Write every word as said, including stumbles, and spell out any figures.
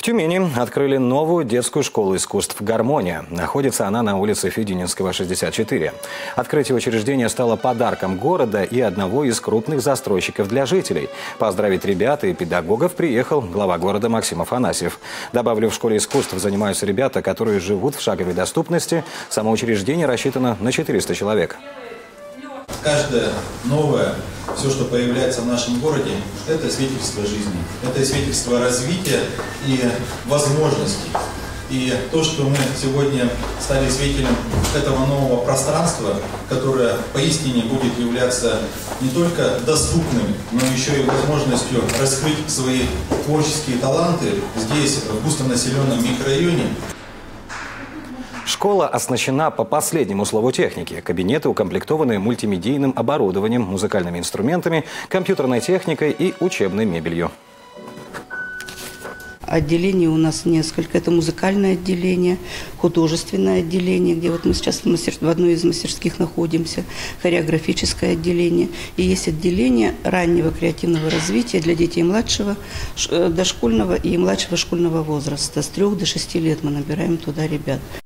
В Тюмени открыли новую детскую школу искусств «Гармония». Находится она на улице Федининского, шестьдесят четыре. Открытие учреждения стало подарком города и одного из крупных застройщиков для жителей. Поздравить ребят и педагогов приехал глава города Максим Афанасьев. Добавлю, в школе искусств занимаются ребята, которые живут в шаговой доступности. Само учреждение рассчитано на четыреста человек. Каждое новое, все, что появляется в нашем городе, это свидетельство жизни, это свидетельство развития и возможностей. И то, что мы сегодня стали свидетелем этого нового пространства, которое поистине будет являться не только доступным, но еще и возможностью раскрыть свои творческие таланты здесь, в густонаселенном микрорайоне. Школа оснащена по последнему слову техники. Кабинеты укомплектованы мультимедийным оборудованием, музыкальными инструментами, компьютерной техникой и учебной мебелью. Отделений у нас несколько. Это музыкальное отделение, художественное отделение, где вот мы сейчас в, мастер... в одной из мастерских находимся, хореографическое отделение. И есть отделение раннего креативного развития для детей младшего, дошкольного и младшего школьного возраста. С трех до шести лет мы набираем туда ребят.